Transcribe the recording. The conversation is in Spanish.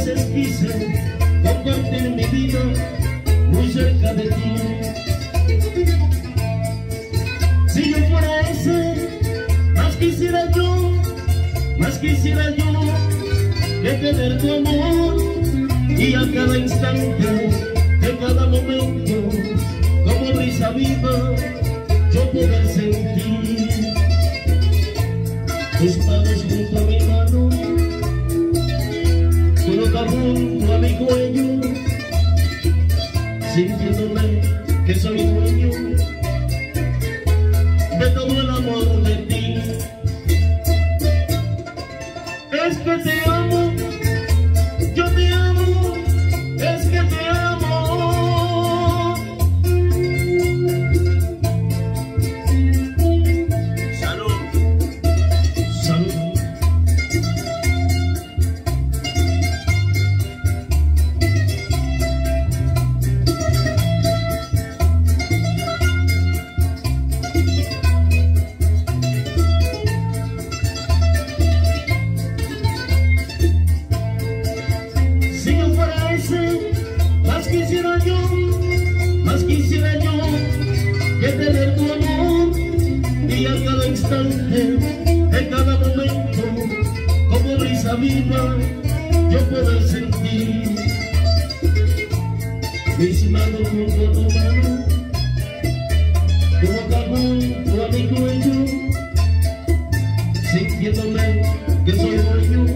veces quise compartir mi vida muy cerca de ti. Si yo fuera ese, más quisiera yo que tener tu amor, y a cada instante, de cada momento, como brisa viva, yo poder sentir tus manos junto a mi mano, tu boca junto a mi cuello, sintiéndome que soy dueño de todo el amor de ti. Es que te amo, yo te amo, es que te amo. Salud, salud. Más quisiera yo que tener tu amor, y a cada instante, en cada momento, como brisa viva, yo poder sentir mis manos junto a tu mano, tu boca junto a mi cuello, sintiéndome que soy dueño